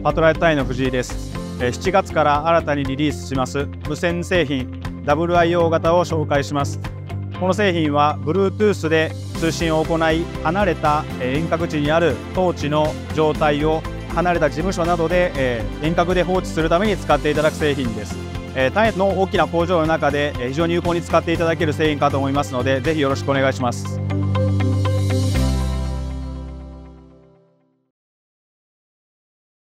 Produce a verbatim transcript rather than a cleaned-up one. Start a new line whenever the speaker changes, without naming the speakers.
パトライト隊の藤井です。しちがつから新たにリリースします無線製品 ダブリューアイオー 型を紹介します。この製品は Bluetooth で通信を行い、離れた遠隔地にある当地の状態を離れた事務所などで遠隔で放置するために使っていただく製品です。タイの大きな工場の中で非常に有効に使っていただける製品かと思いますので、ぜひよろしくお願いします。